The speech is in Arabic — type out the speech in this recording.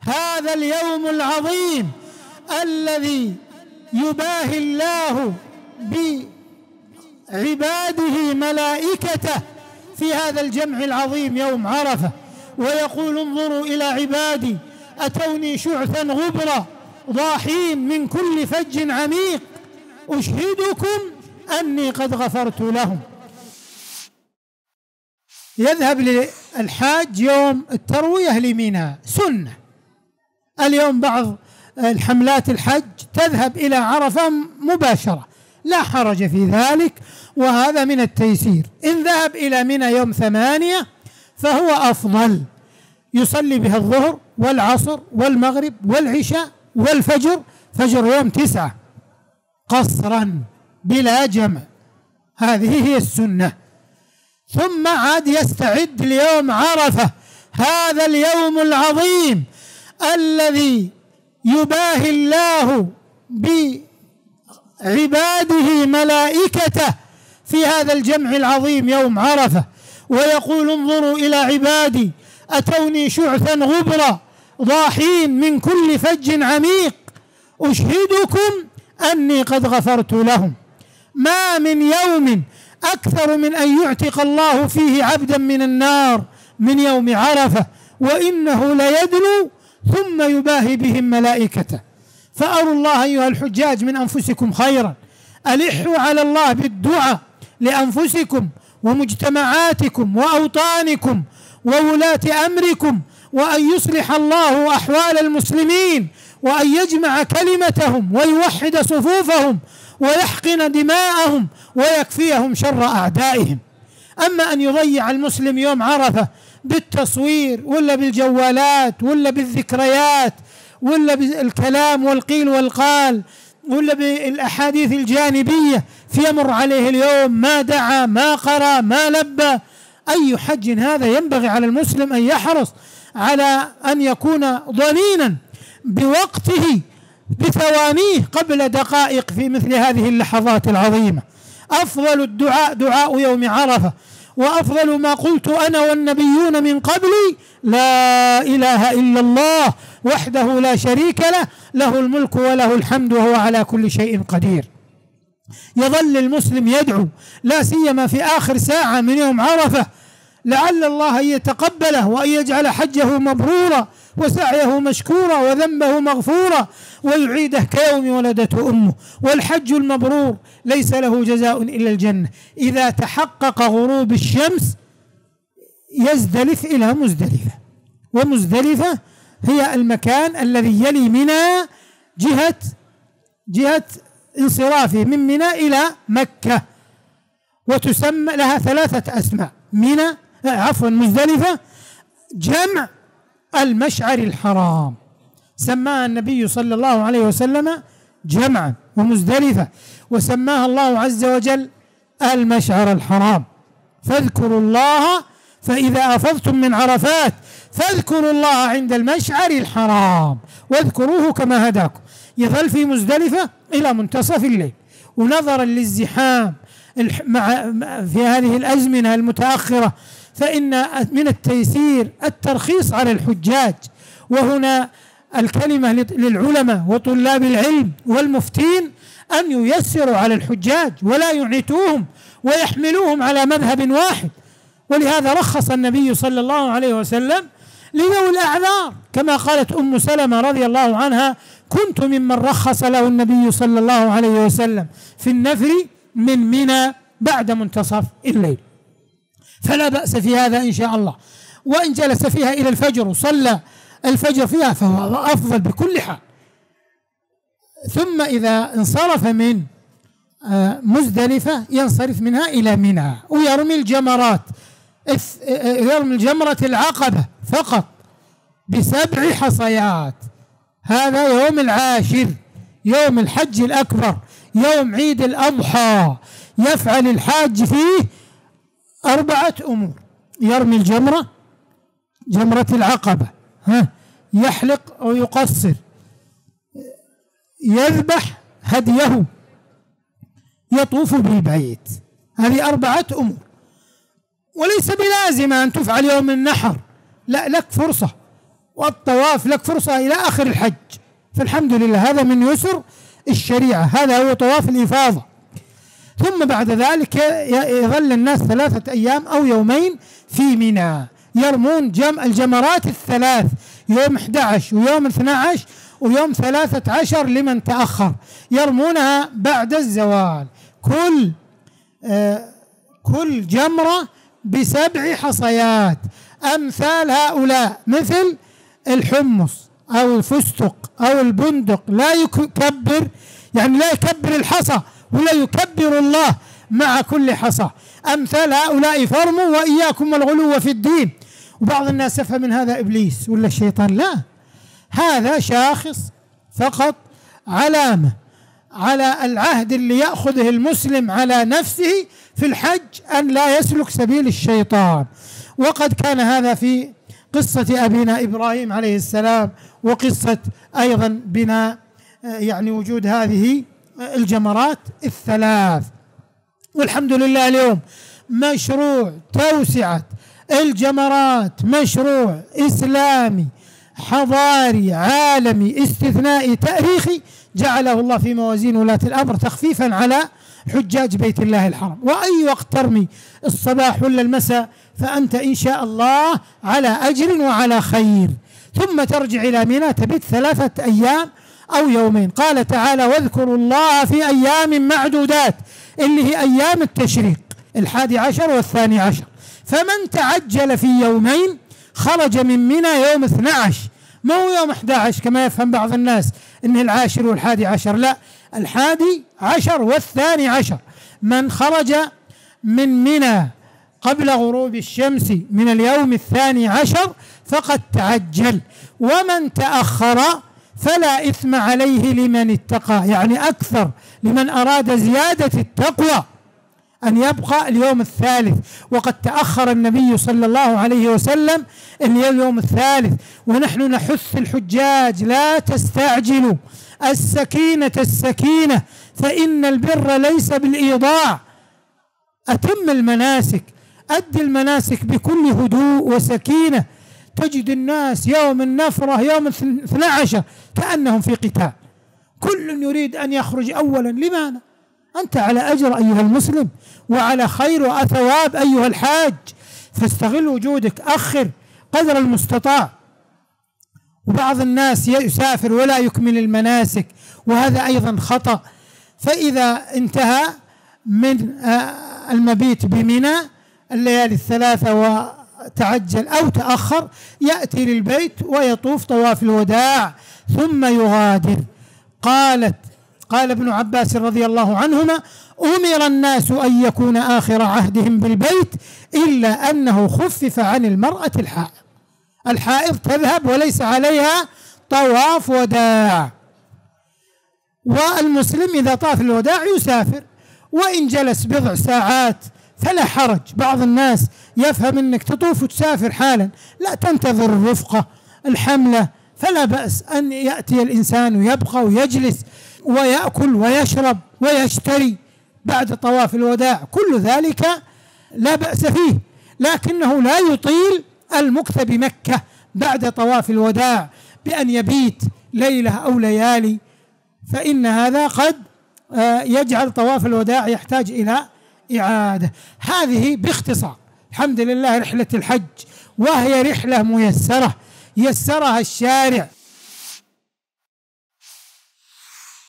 هذا اليوم العظيم الذي يباهي الله بعباده ملائكته في هذا الجمع العظيم يوم عرفة، ويقول انظروا إلى عبادي أتوني شعثا غبرا ضاحين من كل فج عميق أشهدكم أني قد غفرت لهم. يذهب للحاج يوم التروية لمنى سنة. اليوم بعض الحملات الحج تذهب إلى عرفة مباشرة، لا حرج في ذلك، وهذا من التيسير. إن ذهب إلى منى يوم 8 فهو أفضل، يصلي بها الظهر والعصر والمغرب والعشاء والفجر، فجر يوم 9 قصرا بلا جمع، هذه هي السنة. ثم عاد يستعد ليوم عرفة، هذا اليوم العظيم الذي يباهي الله بعباده ملائكته في هذا الجمع العظيم يوم عرفة، ويقول انظروا إلى عبادي أتوني شعثا غبرا ضاحين من كل فج عميق أشهدكم أني قد غفرت لهم. ما من يوم أكثر من أن يعتق الله فيه عبدا من النار من يوم عرفة، وإنه ليدنو ثم يباهي بهم ملائكته. فأروا الله أيها الحجاج من أنفسكم خيرا، ألحوا على الله بالدعاء لأنفسكم ومجتمعاتكم وأوطانكم وولاة أمركم، وأن يصلح الله أحوال المسلمين، وأن يجمع كلمتهم ويوحد صفوفهم ويحقن دماءهم ويكفيهم شر أعدائهم. أما أن يضيع المسلم يوم عرفة بالتصوير ولا بالجوالات ولا بالذكريات ولا بالكلام والقيل والقال ولا بالأحاديث الجانبية، فيمر عليه اليوم ما دعا ما قرأ ما لبى، أي حج هذا؟ ينبغي على المسلم أن يحرص على أن يكون ضنينا بوقته بثوانيه قبل دقائق في مثل هذه اللحظات العظيمة. أفضل الدعاء دعاء يوم عرفة، وأفضل ما قلت أنا والنبيون من قبلي لا إله إلا الله وحده لا شريك له، له الملك وله الحمد وهو على كل شيء قدير. يظل المسلم يدعو لا سيما في آخر ساعة من يوم عرفة، لعل الله أن يتقبله وأن يجعل حجه مبرورا وسعيه مشكورا وذنبه مغفورا ويعيده كيوم ولدته أمه. والحج المبرور ليس له جزاء إلا الجنة. إذا تحقق غروب الشمس يزدلف إلى مزدلفة، ومزدلفة هي المكان الذي يلي منى جهة انصرافه من منى إلى مكة، وتسمى لها 3 أسماء. مزدلفة جمع المشعر الحرام، سماها النبي صلى الله عليه وسلم جمعا ومزدلفة، وسماها الله عز وجل المشعر الحرام. فاذكروا الله فإذا أفضتم من عرفات فاذكروا الله عند المشعر الحرام واذكروه كما هداكم. يظل في مزدلفة إلى منتصف الليل، ونظرا للزحام في هذه الأزمنة المتأخرة فإن من التيسير الترخيص على الحجاج. وهنا الكلمة للعلماء وطلاب العلم والمفتين أن ييسروا على الحجاج ولا يعنتوهم ويحملوهم على مذهب واحد. ولهذا رخص النبي صلى الله عليه وسلم لذوي الأعذار، كما قالت أم سلمة رضي الله عنها: كنت ممن رخص له النبي صلى الله عليه وسلم في النفر من منى بعد منتصف الليل. فلا بأس في هذا إن شاء الله، وإن جلس فيها إلى الفجر وصلى الفجر فيها فهو أفضل بكل حال. ثم إذا انصرف من مزدلفة ينصرف منها إلى منى ويرمي الجمرات، يرمي الجمرة العقبة فقط ب7 حصيات. هذا يوم العاشر، يوم الحج الأكبر، يوم عيد الأضحى. يفعل الحاج فيه 4 أمور: يرمي الجمرة، جمرة العقبة، يحلق أو يقصر، يذبح هديه، يطوف بالبيت. هذه 4 أمور، وليس بلازم أن تفعل يوم النحر، لا، لك فرصة والطواف لك فرصة إلى آخر الحج. فالحمد لله هذا من يسر الشريعة، هذا هو طواف الإفاضة. ثم بعد ذلك يظل الناس 3 أيام أو يومين في منى يرمون الجمرات الثلاث، يوم 11 ويوم 12 ويوم 13 لمن تأخر، يرمونها بعد الزوال. كل جمرة ب7 حصيات أمثال هؤلاء، مثل الحمص أو الفستق أو البندق، لا يكبر، يعني لا يكبر الحصى ولا يكبر الله مع كل حصى. أمثال هؤلاء فرموا وإياكم والغلو في الدين. وبعض الناس يفهم من هذا إبليس ولا الشيطان، لا، هذا شاخص فقط، علامة على العهد اللي يأخذه المسلم على نفسه في الحج أن لا يسلك سبيل الشيطان. وقد كان هذا في قصة أبينا إبراهيم عليه السلام، وقصة أيضا بنا يعني وجود هذه الجمرات الثلاث. والحمد لله اليوم مشروع توسعة الجمرات مشروع إسلامي حضاري عالمي استثنائي تاريخي، جعله الله في موازين ولاة الأمر تخفيفا على حجاج بيت الله الحرام. وأي وقت ترمي، الصباح ولا المساء، فأنت إن شاء الله على أجر وعلى خير. ثم ترجع إلى منى تبت 3 أيام أو يومين. قال تعالى: واذكروا الله في أيام معدودات، اللي هي أيام التشريق 11 و12. فمن تعجل في يومين خرج من منى يوم 12، ما هو يوم 11 كما يفهم بعض الناس إنه 10 و11، لا، 11 و12. من خرج من منى قبل غروب الشمس من اليوم 12 فقد تعجل. ومن تأخر فلا إثم عليه لمن اتقى، يعني أكثر لمن أراد زيادة التقوى أن يبقى اليوم 3. وقد تأخر النبي صلى الله عليه وسلم اليوم 3. ونحن نحث الحجاج: لا تستعجلوا، السكينة فإن البر ليس بالإيضاع. أتم المناسك، أدي المناسك بكل هدوء وسكينة. تجد الناس يوم النفرة يوم 12 كأنهم في قتال، كل يريد أن يخرج أولا. لماذا؟ أنت على أجر أيها المسلم، وعلى خير وثواب أيها الحاج، فاستغل وجودك، أخر قدر المستطاع. وبعض الناس يسافر ولا يكمل المناسك، وهذا أيضا خطأ. فإذا انتهى من المبيت بمنى الليالي 3 وتعجل أو تأخر، يأتي للبيت ويطوف طواف الوداع ثم يغادر. قال ابن عباس رضي الله عنهما: أمر الناس أن يكون آخر عهدهم بالبيت إلا أنه خفف عن المرأة الحائض تذهب وليس عليها طواف وداع. والمسلم إذا طاف الوداع يسافر، وإن جلس 10 ساعات فلا حرج. بعض الناس يفهم أنك تطوف وتسافر حالا، لا، تنتظر الرفقة الحملة، فلا بأس أن يأتي الإنسان ويبقى ويجلس ويأكل ويشرب ويشتري بعد طواف الوداع، كل ذلك لا بأس فيه. لكنه لا يطيل المكث بمكة بعد طواف الوداع بأن يبيت ليلة أو ليالي، فإن هذا قد يجعل طواف الوداع يحتاج إلى إعادة. هذه باختصار الحمد لله رحلة الحج، وهي رحلة ميسرة يسرها الشارع